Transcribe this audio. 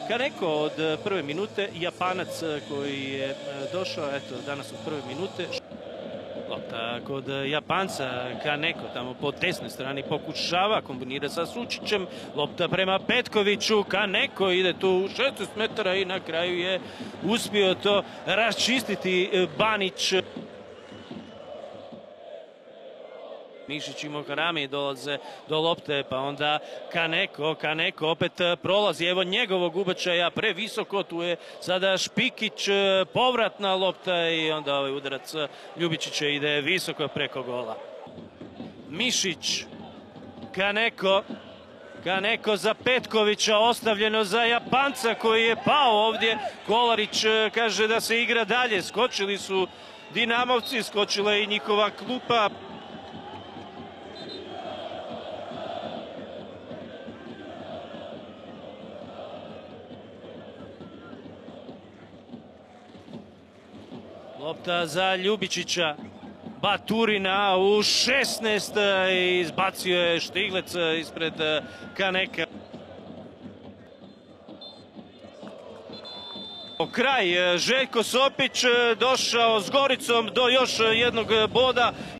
Kaneko od prve minute, Japanac koji je došao danas od prve minute. Lopta kod Japanca, Kaneko tamo po desnoj strani pokušava, kombinira sa Sučićem, lopta prema Petkoviću, Kaneko ide tu 16 metara i na kraju je uspio to raščistiti Banić. Mišić i Moharami dolaze do lopte, pa onda Kaneko opet prolazi, evo njegovog ubačaja previsoko, tu je sada Špikić, povratna lopta i onda ovaj udarac Ljubičića ide visoko preko gola. Mišić, Kaneko za Petkovića, ostavljeno za Japanca koji je pao ovdje. Kolarić kaže da se igra dalje, skočili su Dinamovci, skočila je i njihova klupa. Lopta za Ljubičića, Baturina u 16 i izbacio je Štiglec ispred Kaneka. Kraj, Željko Sopić došao s Goricom do još jednog boda.